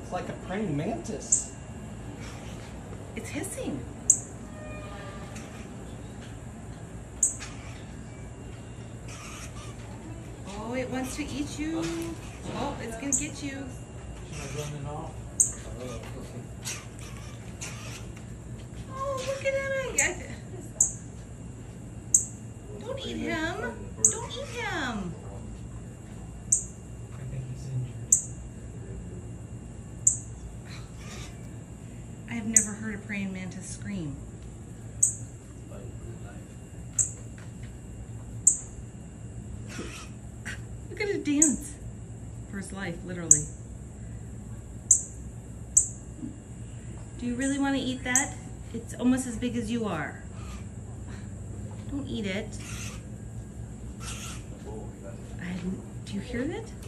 It's like a praying mantis. It's hissing. Oh, it wants to eat you. Oh, it's gonna get you. She's running off. Oh, look at him. Don't eat him. Don't eat him. I think he's injured. I have never heard a praying mantis scream. Look at it dance for his life, literally. Do you really want to eat that? It's almost as big as you are. Don't eat it. Do you hear that?